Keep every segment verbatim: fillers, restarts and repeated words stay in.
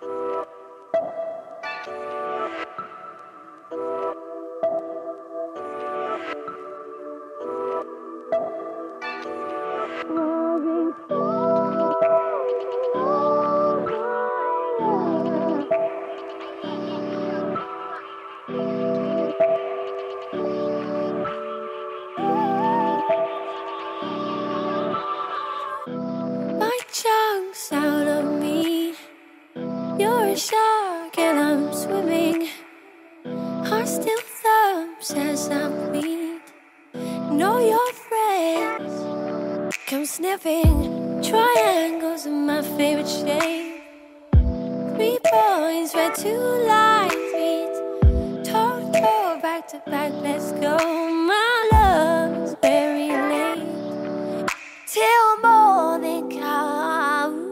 Chunks out of me. You're a shark and I'm swimming. Heart still thumps as I bleed. Know your friends come sniffing. Triangles are my favorite shape. Three points where two lines meet. Toe to toe, back to back, let's go. My love is very late. Till morning comes.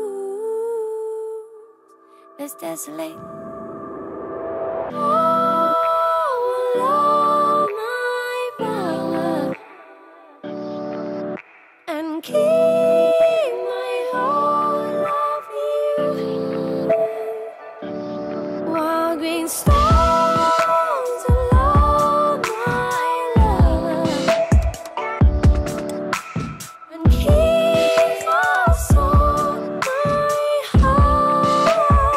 Let's tessellate. Oh, allow my power and keep my whole love you. Wild green stones along my love and keep my soul, my heart.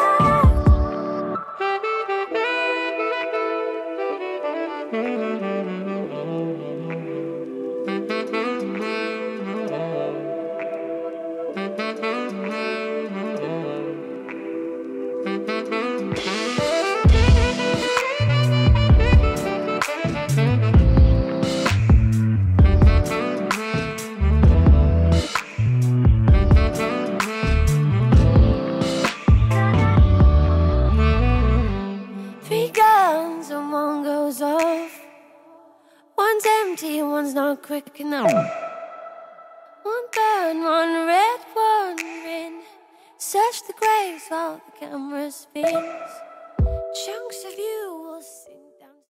Three guns and one goes off. One's empty and one's not quick enough. One burn, one red, one green. Search the graves while the camera spins. Chunks of you will sing.